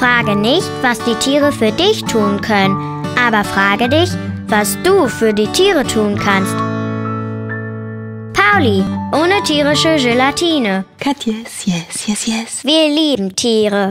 Frage nicht, was die Tiere für dich tun können, aber frage dich, was du für die Tiere tun kannst. Pauly, ohne tierische Gelatine. Katjes, yes, yes, yes. Wir lieben Tiere.